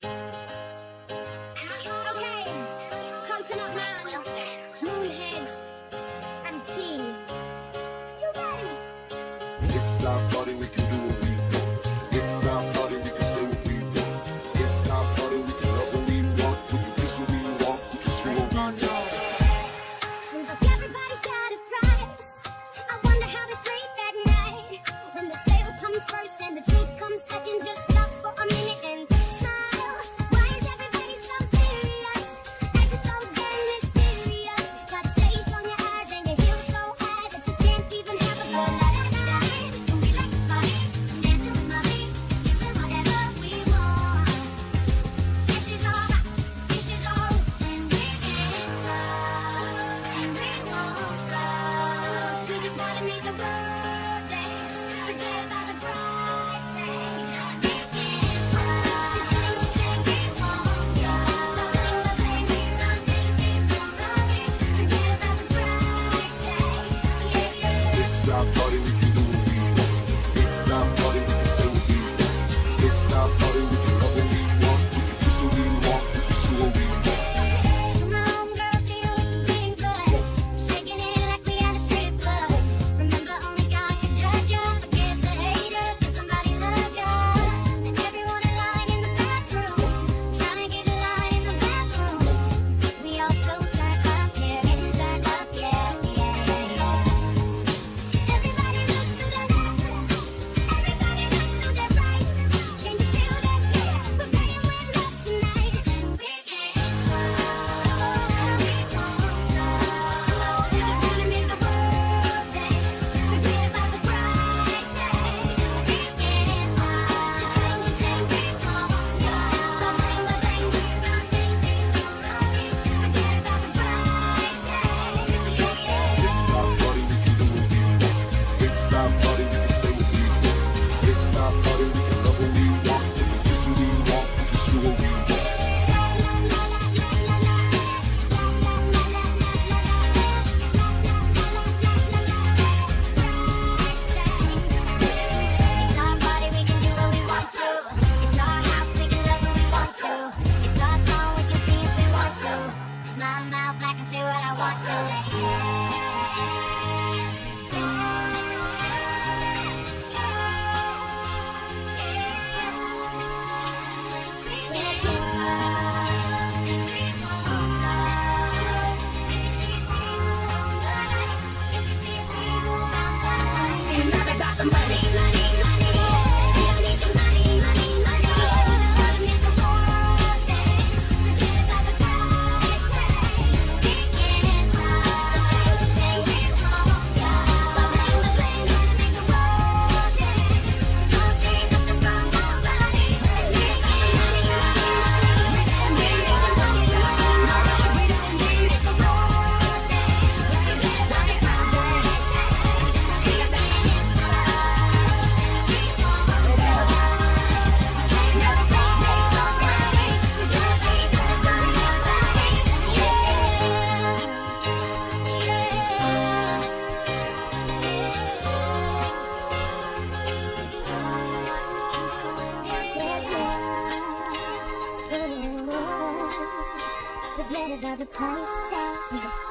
Okay, Coconut Man, Moonheads, and P. You ready? It's our party, we can do what we want. It's our party, we can say what we want. It's our party, we can love what we want. We can kiss what we want, we can screw what we want. Seems like everybody's got a price. I wonder how they sleep at night. When the sale comes first and the treat comes second, just stop for a minute and smile. Why is everybody so serious? Acting so damn mysterious. Got shades on your eyes and your heels so high that you can't even have a good night. We like the party, dance to the money, doing whatever we want. This is our house, this is our room, and we can't stop, and we won't stop. We just wanna make the world dance, forget about the price tag. We can't stop, cha-ching, we won't stop. Bling, we run, forget about the price tag. It's our party, we can do what we want. It's our party, we can say what we want. It's our party, we can love what we want. We can kiss what we want, we can screw what we want. Come on, girls, feel the big butt, shaking it like we at a strip club. Remember, only God can judge ya. Forget the haters, 'cause somebody loves ya. And everyone in line in the bathroom, trying to get a line in the bathroom. We all so turned up, yeah, getting turned up, yeah, yeah. Everybody look to the left, everybody look to their right. Can you feel that beat? We're playing with love tonight, and we can't stop, we won't stop. We just wanna make the world dance, forget about the price tag. We can't stop, cha-ching, we won't stop. Bling, bling, we run, forget about the price tag. It's our party, we can do what we want. It's our party, we can say what we want. It's our party, we can love what we want. We can kiss what we want, we can screw what we want. It's our party, we can do what we want to. It's our house, we can love what we want to. It's our song, we can sing if we want to. It's my mouth, I can say what I want to. It's not about the money, money, money. We don't need your money, money, money. We just wanna make the world dance, forget about the price tag. We can't stop, cha-ching, we won't stop. Bling, bling, gonna make the world dance. Don't need nothing from nobody. It's me and money, money, money. And we need your money, money, money. And we make the world dance, forget about the price tag. We can't stop. Forget about the price tag.